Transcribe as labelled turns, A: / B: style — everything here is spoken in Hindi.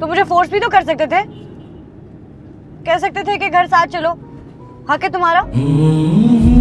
A: तो मुझे फोर्स भी तो कर सकते थे, कह सकते थे कि घर साथ चलो, हक है तुम्हारा।